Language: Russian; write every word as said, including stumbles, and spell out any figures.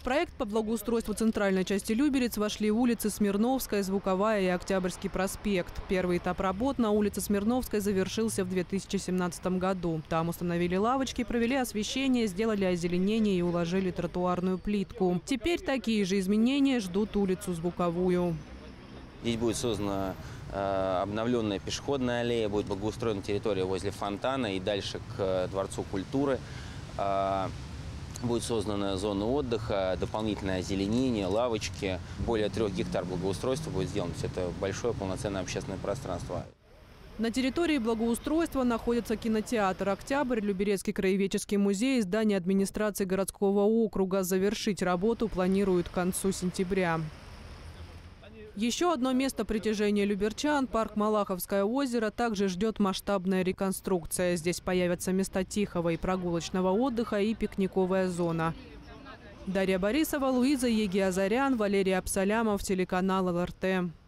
проект по благоустройству центральной части Люберец вошли улицы Смирновская, Звуковая и Октябрьский проспект. Первый этап работ на улице Смирновской завершился в две тысячи семнадцатом году. Там установили лавочки, провели освещение, сделали озеленение и уложили тротуарную плитку. Теперь такие же изменения ждут улицу Звуковую. Здесь будет создана э, обновленная пешеходная аллея, будет благоустроена территория возле фонтана и дальше к Дворцу культуры. Э, будет создана зона отдыха, дополнительное озеленение, лавочки. Более трех гектар благоустройства будет сделано. То есть это большое полноценное общественное пространство. На территории благоустройства находится кинотеатр «Октябрь», Люберецкий краеведческий музей, здание администрации городского округа. Завершить работу планируют к концу сентября. Еще одно место притяжения люберчан – парк Малаховское озеро – также ждет масштабная реконструкция. Здесь появятся места тихого и прогулочного отдыха и пикниковая зона. Дарья Борисова, Луиза Егиазарян, Валерий Абсалямов, телеканал эл эр тэ.